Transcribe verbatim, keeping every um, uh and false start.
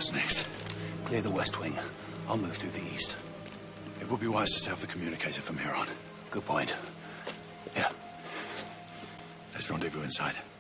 What's next? Clear the west wing. I'll move through the east. It would be wise to set up the communicator from here on. Good point. Yeah. Let's rendezvous inside.